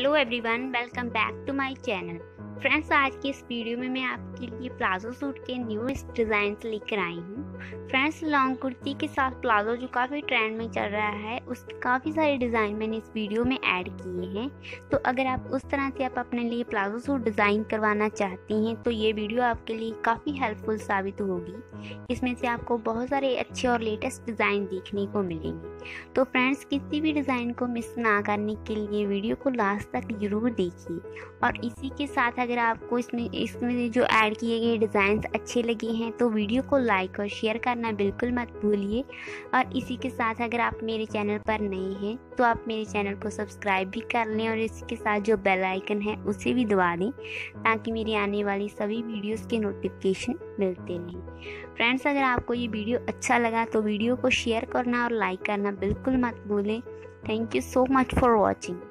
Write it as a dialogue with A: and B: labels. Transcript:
A: Hello everyone, welcome back to my channel. Friends, आज की इस वीडियो में मैं आपके लिए प्लाजो सूट के न्यू डिज़ाइन लेकर आई हूँ। फ्रेंड्स, लॉन्ग कुर्ती के साथ प्लाजो जो काफ़ी ट्रेंड में चल रहा है, उसके काफ़ी सारे डिज़ाइन मैंने इस वीडियो में ऐड किए हैं। तो अगर आप उस तरह से आप अपने लिए प्लाजो सूट डिज़ाइन करवाना चाहती हैं तो ये वीडियो आपके लिए काफ़ी हेल्पफुल साबित होगी। इसमें से आपको बहुत सारे अच्छे और लेटेस्ट डिज़ाइन देखने को मिलेंगे। तो फ्रेंड्स, किसी भी डिज़ाइन को मिस ना करने के लिए वीडियो को लास्ट तक ज़रूर देखिए। और इसी के साथ अगर आपको इसमें जो ऐड किए गए डिज़ाइंस अच्छे लगे हैं तो वीडियो को लाइक और शेयर करना बिल्कुल मत भूलिए। और इसी के साथ अगर आप मेरे चैनल पर नए हैं तो आप मेरे चैनल को सब्सक्राइब भी कर लें और इसके साथ जो बेल आइकन है उसे भी दबा दें ताकि मेरी आने वाली सभी वीडियोस के नोटिफिकेशन मिलते रहें। फ्रेंड्स, अगर आपको ये वीडियो अच्छा लगा तो वीडियो को शेयर करना और लाइक करना बिल्कुल मत भूलें। Thank you so much for watching.